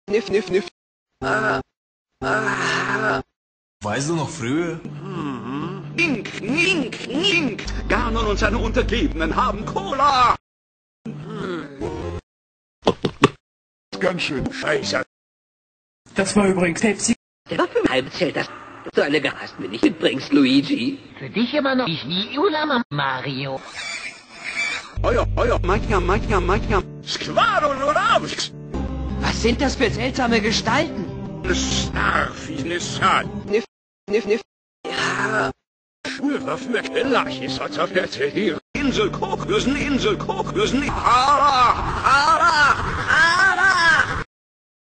Niff, niff, niff. Weißt du noch früher? Nink, nink, nink. Ganon und seine Untergebenen haben Cola. Ganz schön scheiße. Das war übrigens Pepsi. Der war 5,5 zählt das. So eine Gehasst mir nicht mitbringst, Luigi. Für dich immer noch ich wie Ulama Mario. Euer, Magia. Squadron. Was sind das für seltsame Gestalten? Snarfinissan. Niff, niff, niff. Schwörer für Kelachis, als auf der Insel Koküsen. Hara.